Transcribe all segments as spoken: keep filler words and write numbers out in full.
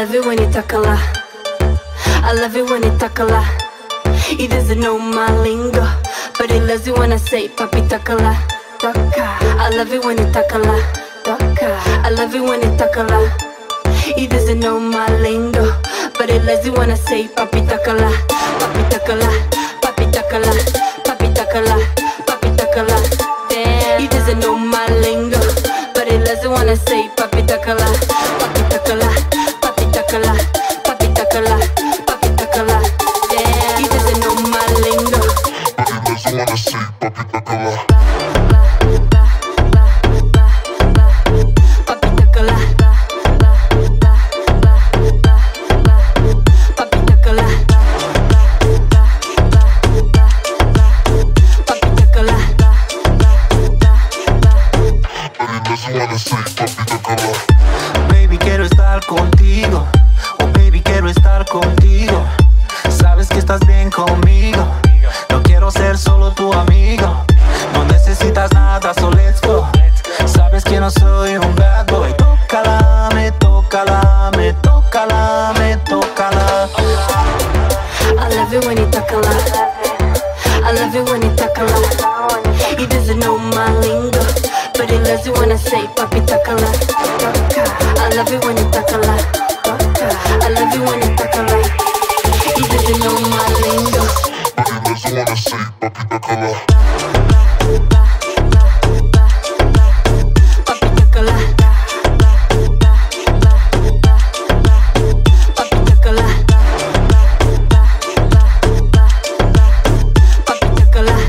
love it when you talk a lot. I love it when you talk a lot. He doesn't know my lingo, but he loves it when I say papi talk a lot. I love it when you talk a lot. I love it when you talk a lot. He doesn't know my lingo, but he loves it when I say papi talk a lot. Papi talk a lot. Papi talk a lot. Papi talk a lot. Papi talk a lot. Damn, he doesn't know my lingo, but he loves it when I say papi talk a lot. Papi talk a lot. Papi talk a lot. Papi talk a lot. Papi talk a lot. Damn, he doesn't know my lingo, but he loves it when I say papi talk a lot. Baby, quiero estar contigo. Oh, baby, quiero estar contigo. Sabes que estás bien conmigo. No quiero ser solo tu amigo. No necesitas nada, so let's go. Sabes que no soy un bad boy. Tócala, me tócala, me tócala, me tócala. I love it when you talk a lot. I love it when you talk a lot. He doesn't know my lingo, but he loves it when I say papi talk a lot. I love it when you talk a lot. I love it when you talk a lot. He doesn't know my lingo, but he loves it when I say papi talk a lot. Papi talk a lot. Papi talk a lot. Papi talk a lot.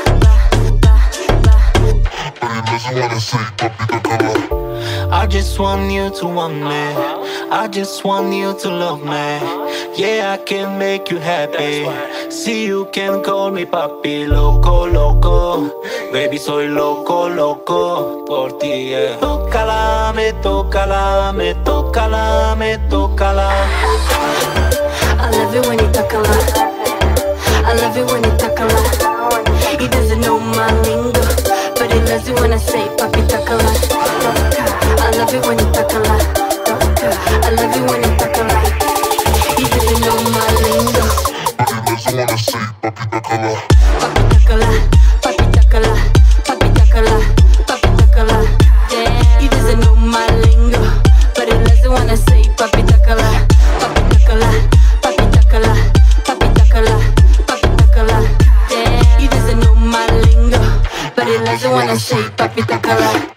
I just want you to want me. I just want you to love me. Yeah, I can make you happy. See, you can call me papi. Loco, loco. Baby, soy loco, loco por ti, yeah. Tócala, me tócala, me tócala, me tócala. I love it when you talk a lot. I love it when you talk a lot. He doesn't know my lingo, but he loves it when I say papi talk a lot. I love it when you talk a lot. I love it when you talk a lot. He doesn't know my lingo, but he loves it when I say papi talk a lot. Papi talk a lot. Papi talk a lot. Papi talk a lot. Papi talk a lot. Damn, he doesn't know my lingo, but he loves it when I say papi talk a lot. Papi talk a lot. Papi talk a lot. Papi talk a lot. Papi talk a lot. Damn, he doesn't know my lingo, but he loves it when I say papi talk a lot.